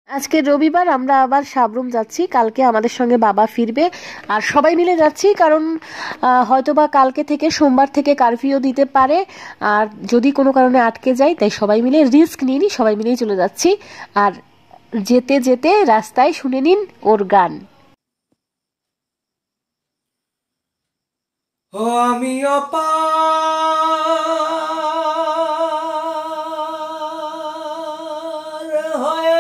আজকে রবিবার, আমরা আবার সাবরুম যাচ্ছি। কালকে আমাদের সঙ্গে বাবা ফিরবে, আর সবাই মিলে যাচ্ছি কারণ হয়তোবা কালকে থেকে সোমবার থেকে কারফিউ দিতে পারে, আর যদি কোনো কারণে আটকে যায়, তাই সবাই মিলে রিস্ক নিয়ে সবাই মিলেই চলে যাচ্ছি। আর যেতে যেতে রাস্তায় শুনে নিন ওর গান। ও আমি অপার হয়ে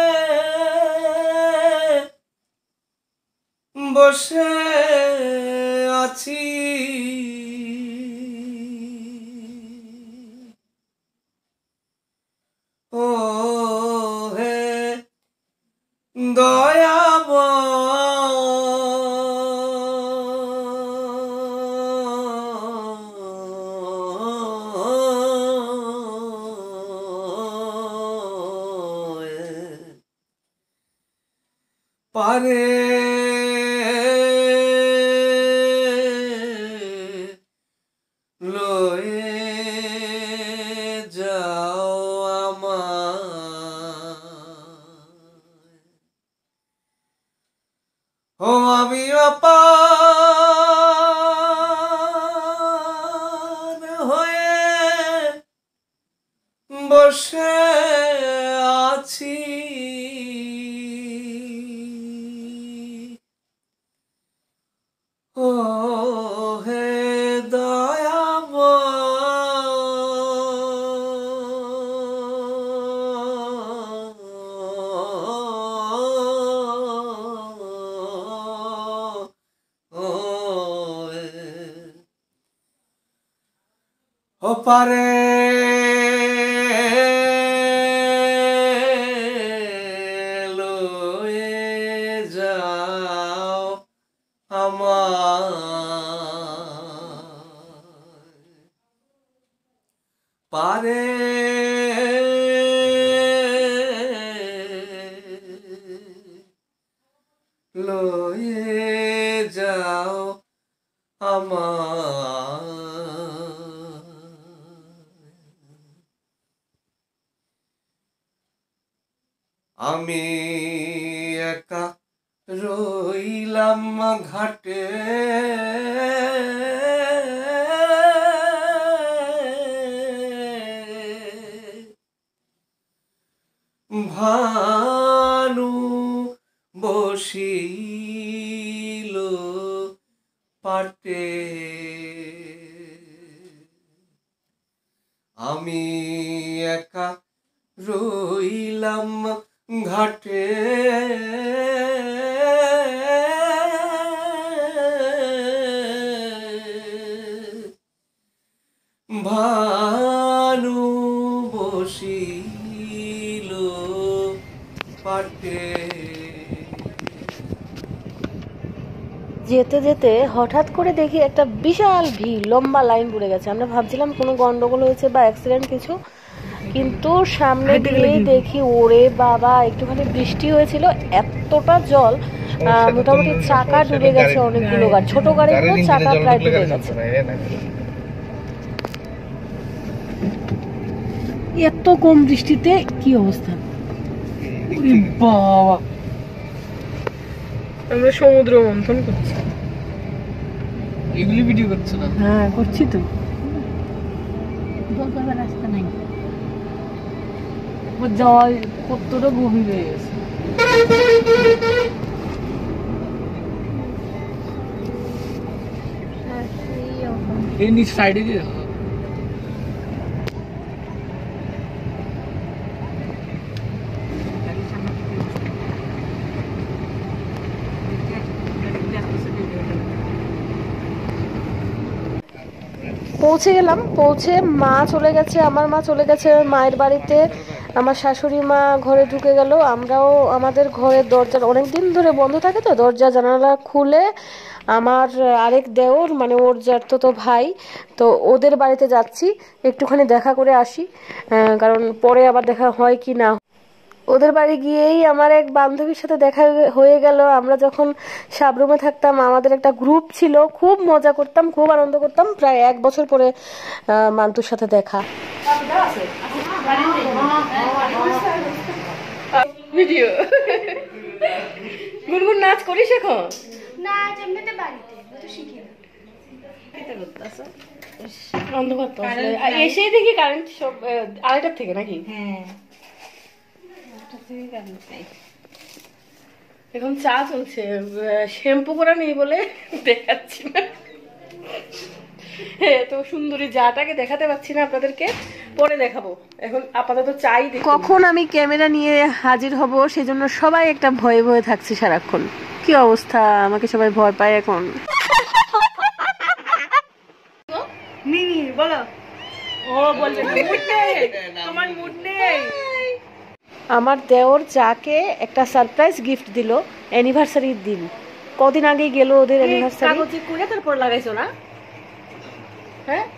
বসে আছি, ও হে পারে লয়ে যাও ও আমি অপার হয়ে বসে আছি, ও হে ওপারে লয়ে যাও পারে লয়ে যাও আমি একা রইলাম ঘাটে, ভানু বসিল পাটে, আমি একা রইলাম ঘাটে, ভানু বসিল পাটে। যেতে যেতে হঠাৎ করে দেখি একটা বিশাল ভিড়, লম্বা লাইন পড়ে গেছে। আমরা ভাবছিলাম কোনো গন্ডগোল হয়েছে বা অ্যাক্সিডেন্ট কিছু, কিন্তু সামনে গিয়েই দেখি ওরে বাবা, একটুখানি বৃষ্টি হয়েছিল, এতটা জল, মোটামুটি চাকা ডুবে গেছে অনেকগুলো গাড়ি, ছোট গাড়িগুলো চাকা প্রায় ডুবে গেছে। এত কম বৃষ্টিতে কি অবস্থা! বাবা, আমরা সমুদ্র মন্থন করছি। এগুলি ভিডিও করছো না? হ্যাঁ, করছি তো। রাস্তা নাই, জল কতটা গভীর হয়ে গেছে। এই নিচ সাইডে দিয়ে পৌঁছে গেলাম। পৌঁছে মা চলে গেছে, আমার মা চলে গেছে মায়ের বাড়িতে, আমার শাশুড়ি মা ঘরে ঢুকে গেল। আমরাও আমাদের ঘরের দরজা অনেকদিন ধরে বন্ধ থাকে, তো দরজা জানালা খুলে আমার আরেক দেওর, মানে ওর জ্যাঠতো ভাই, তো ওদের বাড়িতে যাচ্ছি, একটুখানি দেখা করে আসি, কারণ পরে আবার দেখা হয় কি না। ওদের বাড়ি গিয়েই আমার এক বান্ধবীর সাথে দেখা হয়ে গেল। আমরা যখন সাবরুমে থাকতাম আমাদের একটা গ্রুপ ছিল, খুব মজা করতাম, খুব আনন্দ করতাম। প্রায় 1 বছর পরে মান্তুর সাথে দেখা। ভিডিও। গুনগুন নাচ করিস এখন? নাচ এমনিতে বাড়িতে তো শিখি না। অন্ধকার তো এসেই দেখি কারেন্ট সব আড়াইটার থেকে নাকি? হ্যাঁ এখন চা চলছে, শ্যাম্পু করা নেই বলে দেখাচ্ছি না। হ্যাঁ, তো সুন্দরী জাটাকে দেখাতে পাচ্ছি না আপনাদেরকে, পরে দেখাবো। এখন আপাতত চাই। কখন আমি ক্যামেরা নিয়ে হাজির হব সেজন্য সবাই একটা ভয়ে ভয়ে থাকছে সারাক্ষণ। কি অবস্থা, আমাকে সবাই ভয় পায় এখন। মিমি বলো। ও বলবে তোমার মুড নেই। আমার দেওর যাকে একটা সারপ্রাইজ গিফট দিল অ্যানিভার্সারির দিন। কদিন আগেই গেল ওদের অ্যানিভার্সারি। কাগজে করে তারপর লাগাইছো না? হ্যাঁ,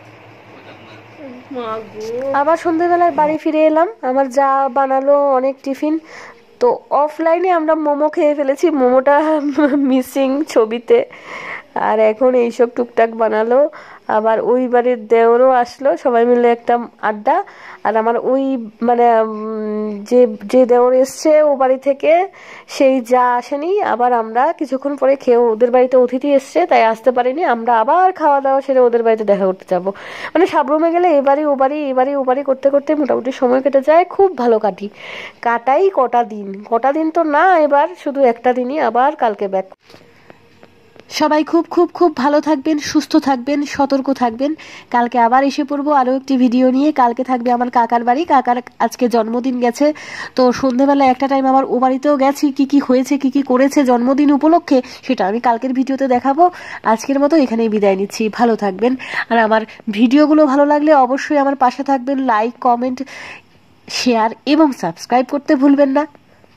আবার সন্ধ্যেবেলায় বাড়ি ফিরে এলাম। আমার যা বানালো অনেক টিফিন। তো অফলাইনে আমরা মোমো খেয়ে ফেলেছি, মোমোটা মিসিং ছবিতে। আর এখন এইসব টুকটাক বানালো। আবার ওই বাড়ির দেওরও আসলো, সবাই মিলে একটা আড্ডা। আর আমার ওই মানে যে যে দেওর এসছে ও বাড়ি থেকে, সেই যা আসেনি। আবার আমরা কিছুক্ষণ পরে খেয়ে, ওদের বাড়িতে অতিথি এসছে তাই আসতে পারিনি। আমরা আবার খাওয়া দাওয়া সেরে ওদের বাড়িতে দেখা করতে যাবো। মানে সাবরুমে গেলে এবারই ও বাড়ি এবারই ও বাড়ি করতে করতে মোটামুটি সময় কেটে যায়। খুব ভালো কাটাই কটা দিন তো না, এবার শুধু একটা দিনই। আবার কালকে ব্যাক। সবাই খুব খুব খুব ভালো থাকবেন, সুস্থ থাকবেন, সতর্ক থাকবেন। কালকে আবার এসে পড়বো আরও একটি ভিডিও নিয়ে। কালকে থাকবে আমার কাকার বাড়ি, কাকার আজকে জন্মদিন গেছে। তো সন্ধ্যেবেলা একটা টাইম আবার ও বাড়িতেও গেছি, কি কি হয়েছে কি কি করেছে জন্মদিন উপলক্ষে সেটা আমি কালকের ভিডিওতে দেখাবো। আজকের মতো এখানেই বিদায় নিচ্ছি, ভালো থাকবেন। আর আমার ভিডিওগুলো ভালো লাগলে অবশ্যই আমার পাশে থাকবেন, লাইক, কমেন্ট, শেয়ার এবং সাবস্ক্রাইব করতে ভুলবেন না।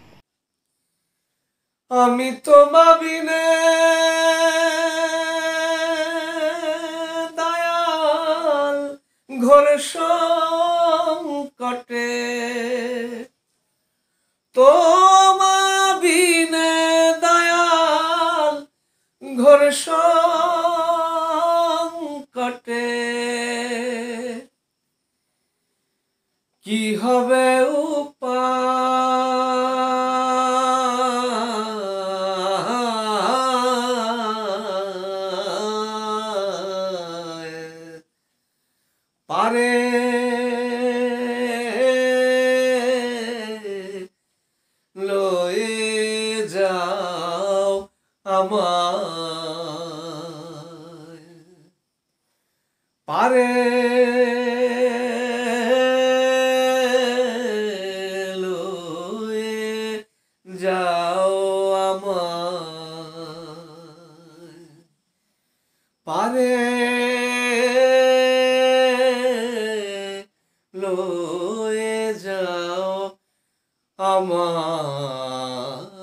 আমি তোমা বিনে দয়াল ঘোর সংকটে, তোমা বিনে দয়াল ঘোর সংকটে, কি হবে পারে লয়ে যাও আমায়, পারে লয়ে যাও আমায়, পারে লয়ে যাও আমায়।